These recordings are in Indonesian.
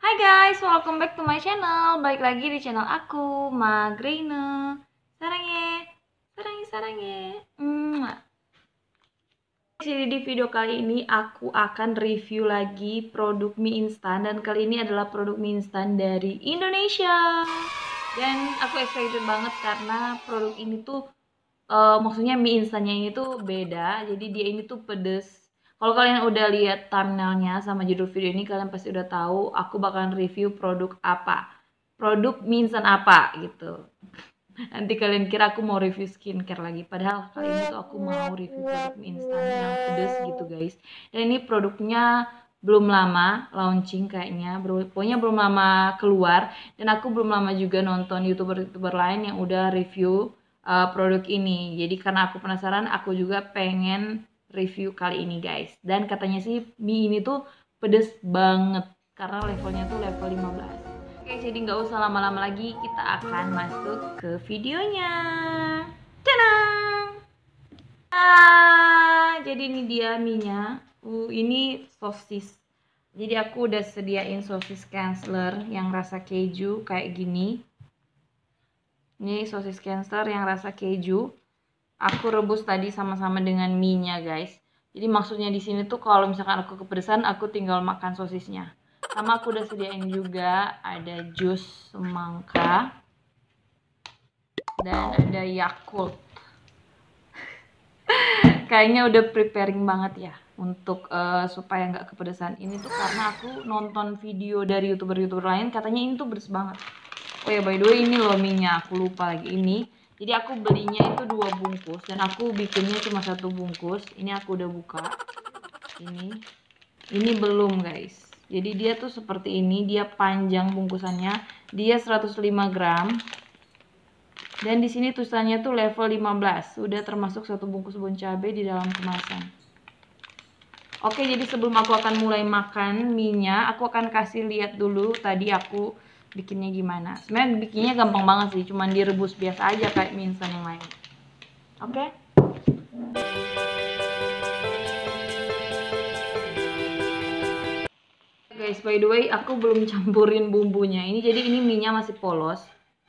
Hai guys, welcome back to my channel. Balik lagi di channel aku, Magrina. Sarangnya, sarangnya. Jadi di video kali ini aku akan review lagi produk mie instan, dan kali ini adalah produk mie instan dari Indonesia. Dan aku excited banget karena produk ini tuh maksudnya mie instannya ini tuh beda. Jadi dia ini tuh pedes. Kalau kalian udah lihat thumbnailnya sama judul video ini, kalian pasti udah tahu aku bakalan review produk apa, produk mie instan apa gitu. Nanti kalian kira aku mau review skincare lagi, padahal kali ini tuh aku mau review produk mie instan yang pedes gitu guys. Dan ini produknya belum lama launching kayaknya, pokoknya belum lama keluar, dan aku belum lama juga nonton youtuber lain yang udah review produk ini. Jadi karena aku penasaran, aku juga pengen review kali ini guys. Dan katanya sih mie ini tuh pedes banget karena levelnya tuh level 15. Oke, jadi nggak usah lama-lama lagi, kita akan masuk ke videonya. Tadang! Jadi ini dia mie-nya. Ini sosis. Jadi aku udah sediain sosis Kansler yang rasa keju kayak gini. Ini sosis Kansler yang rasa keju. Aku rebus tadi sama-sama dengan mie-nya, guys. Jadi maksudnya di sini tuh kalau misalkan aku kepedesan, aku tinggal makan sosisnya. Sama aku udah sediain juga ada jus semangka dan ada Yakult. Kayaknya udah preparing banget ya untuk supaya nggak kepedesan. Ini tuh karena aku nonton video dari youtuber lain, katanya ini tuh pedes banget. Oh ya, by the way, ini loh mie-nya, aku lupa lagi ini. Jadi aku belinya itu 2 bungkus dan aku bikinnya cuma 1 bungkus. Ini aku udah buka. Ini belum, guys. Jadi dia tuh seperti ini, dia panjang bungkusannya. Dia 105 gram. Dan di sini tulisannya tuh level 15. Sudah termasuk 1 bungkus bon cabai di dalam kemasan. Oke, jadi sebelum aku akan mulai makan mie-nya, aku akan kasih lihat dulu tadi aku bikinnya gimana. Sebenarnya bikinnya gampang banget sih, cuman direbus biasa aja kayak mie instan yang lain. Oke? Guys, by the way, aku belum campurin bumbunya. Jadi ini mie-nya masih polos.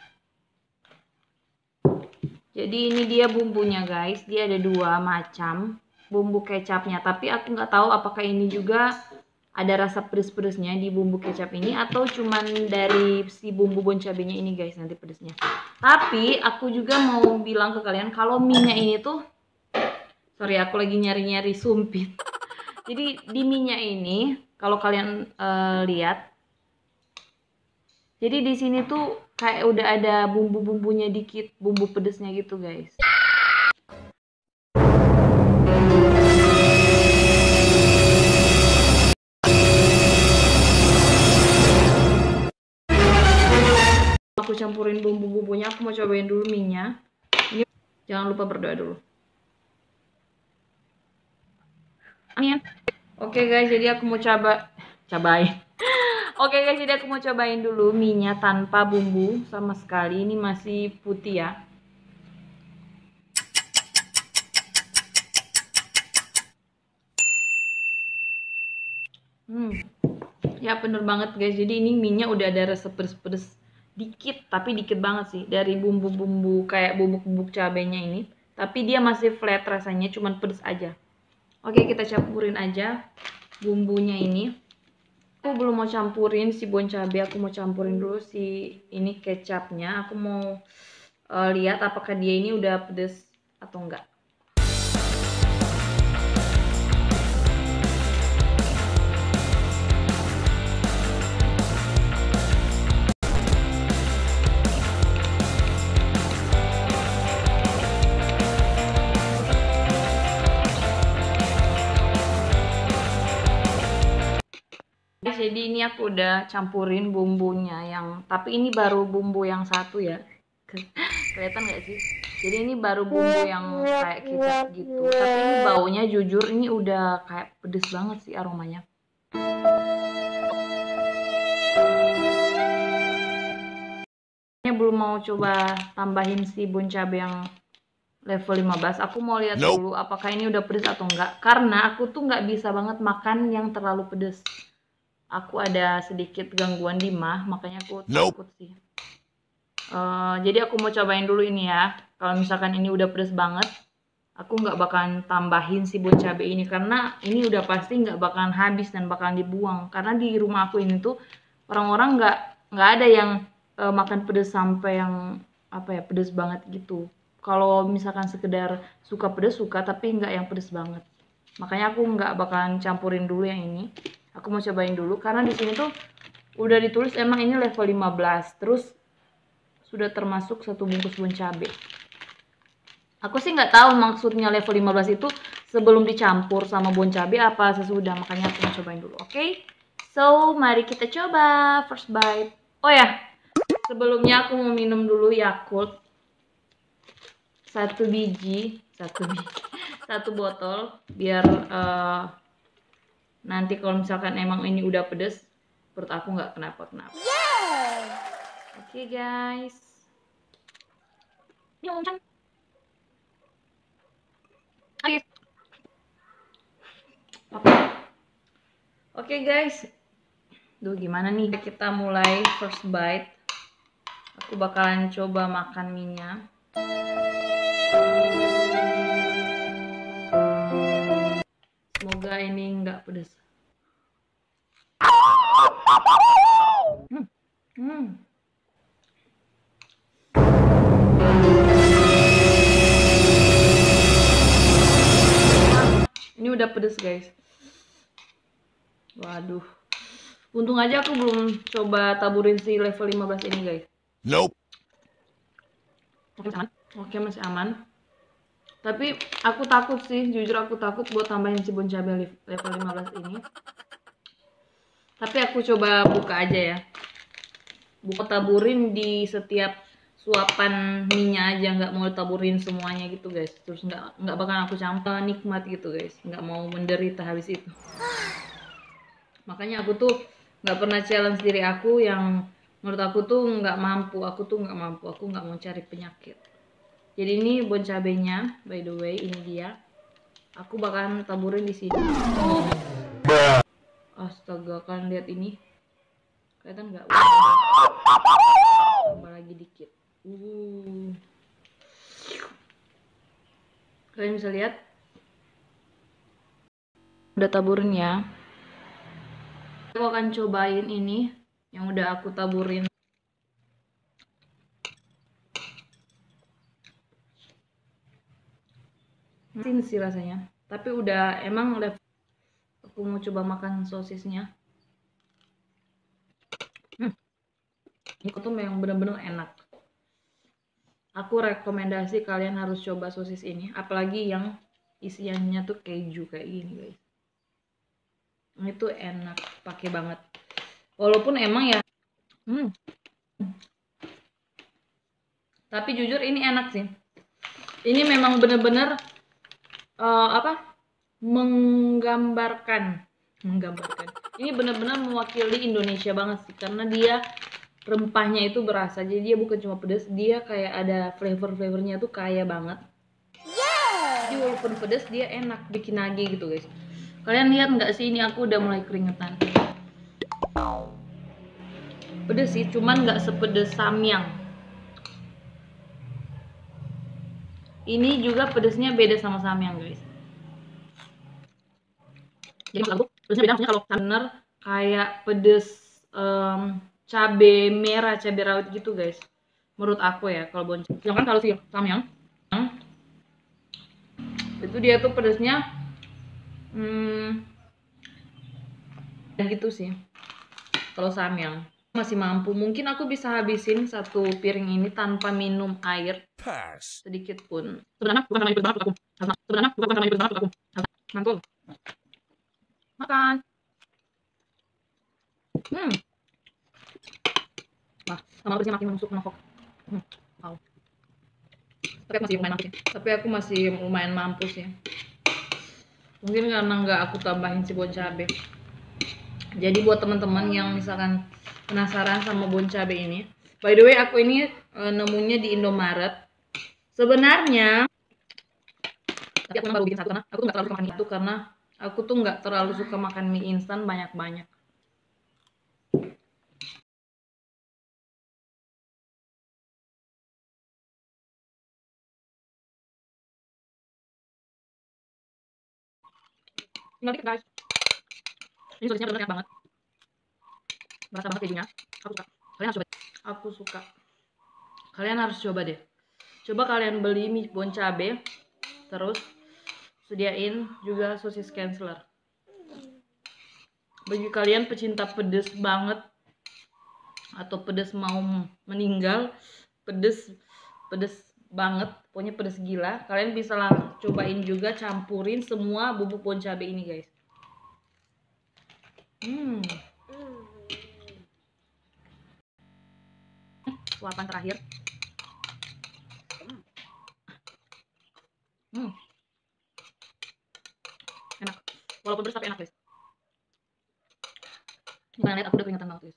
Jadi ini dia bumbunya, guys. Dia ada 2 macam bumbu kecapnya, tapi aku nggak tahu apakah ini juga ada rasa pedes-pedesnya di bumbu kecap ini atau cuman dari si bumbu bon cabenya ini guys nanti pedesnya. Tapi aku juga mau bilang ke kalian kalau mie-nya ini tuh, sorry aku lagi nyari-nyari sumpit. Jadi di mie-nya ini kalau kalian lihat, jadi di sini tuh kayak udah ada bumbu-bumbunya dikit, bumbu pedesnya gitu guys. Aku campurin bumbu-bumbunya, aku mau cobain dulu mie-nya. Ini jangan lupa berdoa dulu. Amin. Oke guys, jadi aku mau cobain. Oke guys, jadi aku mau cobain dulu mie-nya tanpa bumbu sama sekali. Ini masih putih ya. Ya bener banget guys. Jadi ini mie-nya udah ada rasa pedes-pedes dikit, tapi dikit banget sih dari bumbu-bumbu kayak bubuk-bubuk cabenya ini. Tapi dia masih flat rasanya, cuman pedes aja. Oke, kita campurin aja bumbunya ini. Aku belum mau campurin si bon cabai, aku mau campurin dulu si ini kecapnya. Aku mau lihat apakah dia ini udah pedes atau enggak. Jadi ini aku udah campurin bumbunya tapi ini baru bumbu yang satu ya. Kelihatan nggak sih? Jadi ini baru bumbu yang kayak kecap gitu. Tapi ini baunya jujur ini udah kayak pedes banget sih aromanya. Ini belum mau coba tambahin si bon cabai yang level 15. Aku mau lihat dulu apakah ini udah pedes atau enggak. Karena aku tuh nggak bisa banget makan yang terlalu pedes. aku ada sedikit gangguan di mah, makanya aku takut sih. Jadi aku mau cobain dulu ini ya. Kalau misalkan ini udah pedes banget, aku nggak bakalan tambahin si bon cabe ini karena ini udah pasti nggak bakalan habis dan bakalan dibuang. Karena di rumah aku ini tuh orang-orang nggak ada yang makan pedes sampai yang apa ya, pedes banget gitu. Kalau misalkan sekedar suka pedes suka, tapi nggak yang pedes banget. Makanya aku nggak bakalan campurin dulu yang ini. Aku mau cobain dulu karena di sini tuh udah ditulis emang ini level 15. Terus sudah termasuk 1 bungkus bon cabe. Aku sih nggak tahu maksudnya level 15 itu sebelum dicampur sama bon cabe apa sesudah, makanya aku mau cobain dulu. Oke? So, mari kita coba first bite. Oh ya, sebelumnya aku mau minum dulu Yakult. Satu botol biar nanti kalau misalkan emang ini udah pedes, perut aku nggak kenapa-kenapa. Oke guys. Oke guys. Duh, gimana nih? Kita mulai first bite. Aku bakalan coba makan mie-nya. Semoga ini nggak pedes. Ini udah pedes guys. Waduh. Untung aja aku belum coba taburin si level 15 ini guys. Nope. Oke, masih aman. Tapi aku takut sih, jujur aku takut buat tambahin si bon cabe level 15 ini. Tapi aku coba buka aja ya. Buka taburin di setiap suapan mie-nya aja, nggak mau taburin semuanya gitu guys. Terus nggak bakal aku campur, nikmat gitu guys. Nggak mau menderita habis itu. Makanya aku tuh nggak pernah challenge diri aku yang menurut aku tuh nggak mampu. Aku nggak mau cari penyakit. Jadi ini bon cabenya, by the way, ini dia. Aku bakalan taburin di sini. Astaga, kalian lihat ini? Kelihatan nggak? Tambah lagi dikit. Kalian bisa lihat? Udah taburin ya. Aku akan cobain ini yang udah aku taburin. Asin sih rasanya, tapi udah emang level. Aku mau coba makan sosisnya. Ini tuh memang bener-bener enak. Aku rekomendasi kalian harus coba sosis ini, apalagi yang isiannya tuh keju kayak gini guys. Ini tuh enak, pakai banget. Walaupun emang ya, tapi jujur ini enak sih. Ini memang bener-bener menggambarkan. Ini benar-benar mewakili Indonesia banget sih, karena dia rempahnya itu berasa. Jadi dia bukan cuma pedas, dia kayak ada flavornya tuh kaya banget. Jadi walaupun pedas dia enak, bikin nagih gitu guys. Kalian lihat nggak sih, ini aku udah mulai keringetan. Pedas sih, cuman nggak sepedes samyang. Ini juga pedesnya beda sama samyang guys. Jadi maksud aku pedesnya beda, maksudnya kalau bener kayak pedes cabe merah, cabe rawit gitu guys. Menurut aku ya, kalau bonceng. Sedangkan kalau si samyang itu dia tuh pedesnya gitu sih. Kalau samyang masih mampu, mungkin aku bisa habisin satu piring ini tanpa minum air sedikit pun. Sebenarnya bukan karena itu banget aku. Mantul. Makan. Wah, sama pedesnya makin menusuk menokok. Wow. Tapi aku masih lumayan mampu sih. Mungkin karena nggak aku tambahin si bon cabe. Jadi buat teman-teman yang misalkan penasaran sama bon cabe ini, by the way aku ini nemunya di Indomaret. Sebenarnya, tapi aku baru bikin satu karena aku tuh nggak terlalu suka makan itu, karena aku tuh nggak terlalu suka makan mie instan banyak-banyak. Tinggal dikit guys. Ini sosisnya bener enak banget. Berasa banget kejunya. Aku suka. Kalian harus coba deh. Coba kalian beli mie bon cabe, terus sediain juga sosis canceler. Bagi kalian pecinta pedes banget atau pedes mau meninggal, pedes banget, pokoknya pedes gila, kalian bisa cobain juga, campurin semua bubuk bon cabe ini guys. Suapan terakhir. Enak, walaupun pedes tapi enak guys. Bukan lihat, aku udah keringetan banget guys.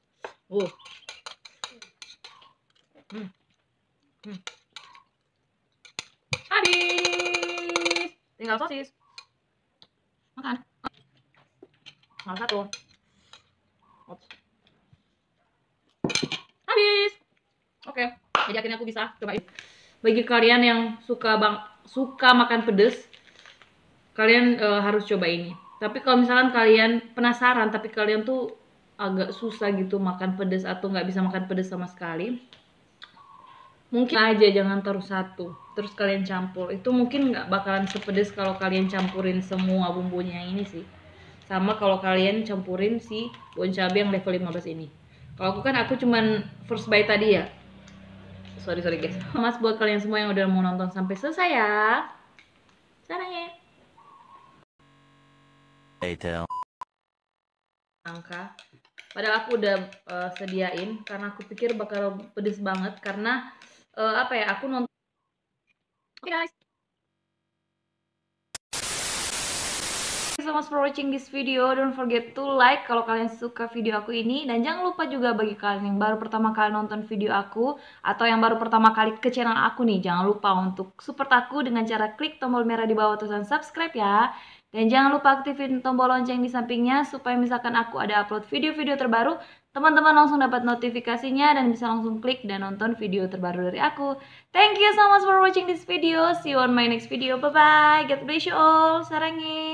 Habis, tinggal sosis. Makan. Salah satu. Ops. Habis. Oke, jadi akhirnya aku bisa cobain. Bagi kalian yang suka makan pedes, kalian harus coba ini. Tapi kalau misalkan kalian penasaran tapi kalian tuh agak susah gitu makan pedes atau nggak bisa makan pedes sama sekali, mungkin aja jangan taruh satu, terus kalian campur. Itu mungkin nggak bakalan sepedes kalau kalian campurin semua bumbunya ini sih. Sama kalau kalian campurin si bon cabe yang level 15 ini. Kalau aku cuman first bite tadi ya. Sorry guys. Mas buat kalian semua yang udah mau nonton sampai selesai ya. Caranya. Angka. Padahal aku udah sediain karena aku pikir bakal pedes banget karena apa ya, aku nonton. Oke guys. Thank you so much for watching this video. Don't forget to like kalau kalian suka video aku ini, dan jangan lupa juga bagi kalian yang baru pertama kali nonton video aku atau yang baru pertama kali ke channel aku nih, jangan lupa untuk support aku dengan cara klik tombol merah di bawah tulisan subscribe ya. Dan jangan lupa aktifin tombol lonceng di sampingnya supaya misalkan aku ada upload video-video terbaru, teman-teman langsung dapat notifikasinya dan bisa langsung klik dan nonton video terbaru dari aku. Thank you so much for watching this video. See you on my next video. Bye bye. God bless you all. Sarangnya.